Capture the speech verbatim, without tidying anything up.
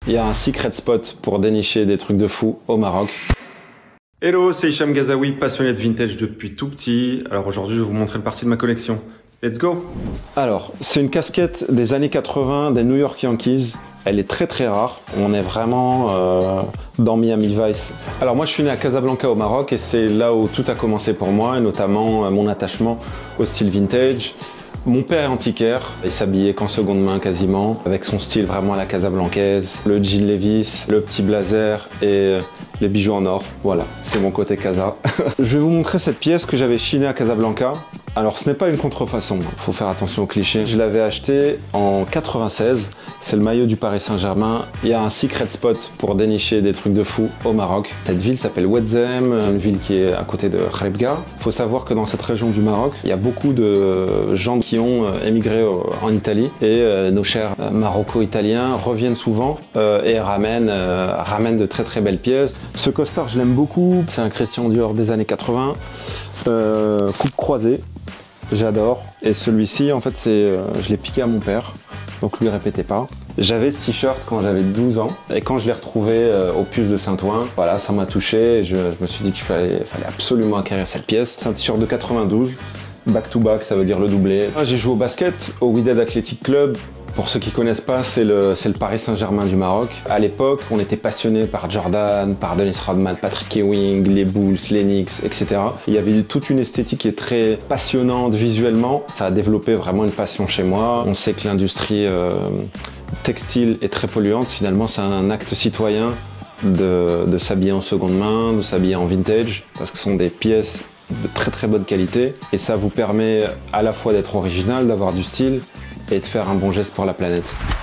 Il y a un secret spot pour dénicher des trucs de fou au Maroc. Hello, c'est Hicham Ghazaoui, passionné de vintage depuis tout petit. Alors aujourd'hui, je vais vous montrer une partie de ma collection. Let's go! Alors, c'est une casquette des années quatre-vingts des New York Yankees. Elle est très très rare. On est vraiment euh, dans Miami Vice. Alors moi, je suis né à Casablanca au Maroc et c'est là où tout a commencé pour moi, et notamment euh, mon attachement au style vintage. Mon père est antiquaire, il s'habillait qu'en seconde main quasiment, avec son style vraiment à la casablancaise, le jean Levi's, le petit blazer et les bijoux en or. Voilà, c'est mon côté casa. Je vais vous montrer cette pièce que j'avais chinée à Casablanca. Alors ce n'est pas une contrefaçon, il faut faire attention aux clichés. Je l'avais acheté en quatre-vingt-seize, c'est le maillot du Paris Saint-Germain. Il y a un secret spot pour dénicher des trucs de fou au Maroc. Cette ville s'appelle Ouedzem, une ville qui est à côté de Kharibga. Il faut savoir que dans cette région du Maroc, il y a beaucoup de gens qui ont émigré en Italie et nos chers Maroco-italiens reviennent souvent et ramènent, ramènent de très très belles pièces. Ce costard, je l'aime beaucoup, c'est un Christian Dior des années quatre-vingts, euh, coupe croisée. J'adore. Et celui-ci, en fait, c'est, euh, je l'ai piqué à mon père, donc lui répétez pas. J'avais ce t-shirt quand j'avais douze ans, et quand je l'ai retrouvé euh, au puce de Saint-Ouen, voilà, ça m'a touché, et je, je me suis dit qu'il fallait, fallait absolument acquérir cette pièce. C'est un t-shirt de quatre-vingt-douze, back to back, ça veut dire le doublé. J'ai joué au basket, au Wydad Athletic Club. Pour ceux qui connaissent pas, c'est le, le Paris Saint-Germain du Maroc. À l'époque, on était passionné par Jordan, par Dennis Rodman, Patrick Ewing, les Bulls, les Knicks, et cetera. Il y avait toute une esthétique qui est très passionnante visuellement. Ça a développé vraiment une passion chez moi. On sait que l'industrie euh, textile est très polluante. Finalement, c'est un acte citoyen de, de s'habiller en seconde main, de s'habiller en vintage, parce que ce sont des pièces de très très bonne qualité. Et ça vous permet à la fois d'être original, d'avoir du style, et de faire un bon geste pour la planète.